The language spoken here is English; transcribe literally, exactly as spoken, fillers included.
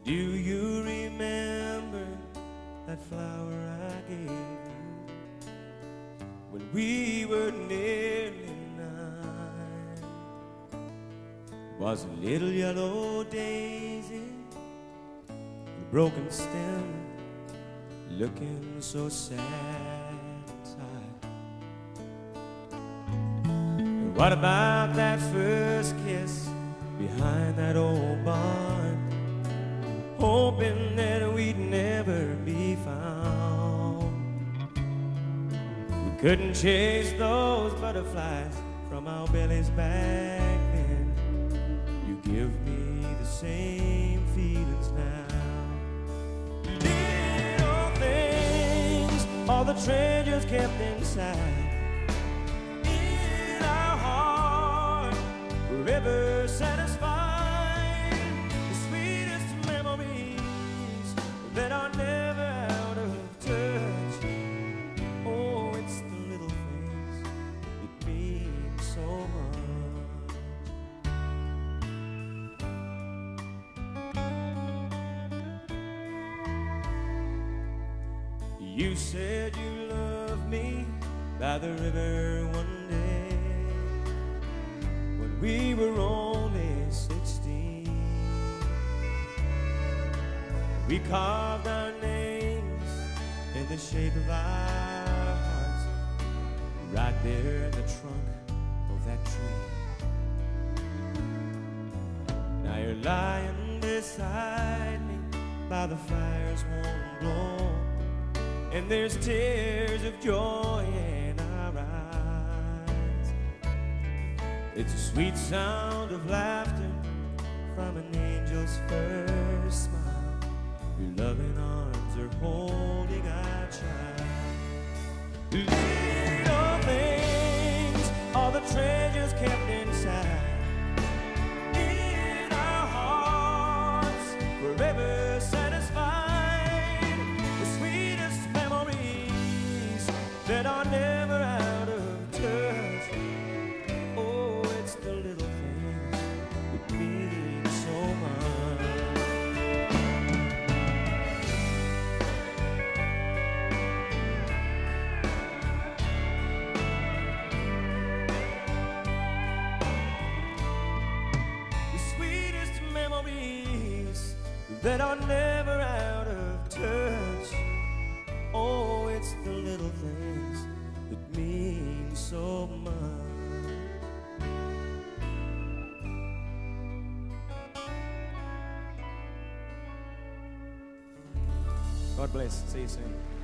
Do you remember that flower I gave you when we were nearly nine? It was a little yellow daisy with a broken stem, looking so sad inside. And what about that first kiss behind that old barn, hoping that we'd never be found? We couldn't chase those butterflies from our bellies back then. You give me the same feelings now. Little things, all the treasures kept inside, in our heart, forever satisfied. The sweetest memories that are never out of touch. Oh, it's the little things that mean so much. You said you loved me by the river one day when we were only sixteen. We carved our names in the shape of our hearts right there in the trunk of that tree. Now you're lying beside me by the fire's warm glow, and there's tears of joy in our eyes. It's a sweet sound of laughter from an angel's first smile. Your loving arms are holding our child. Little things, all the treasures kept inside, in our hearts, forever satisfied. The sweetest memories that are never out of touch. Oh, it's the little things that mean so much. That are never out of touch. Oh, it's the little things that mean so much. God bless. See you soon.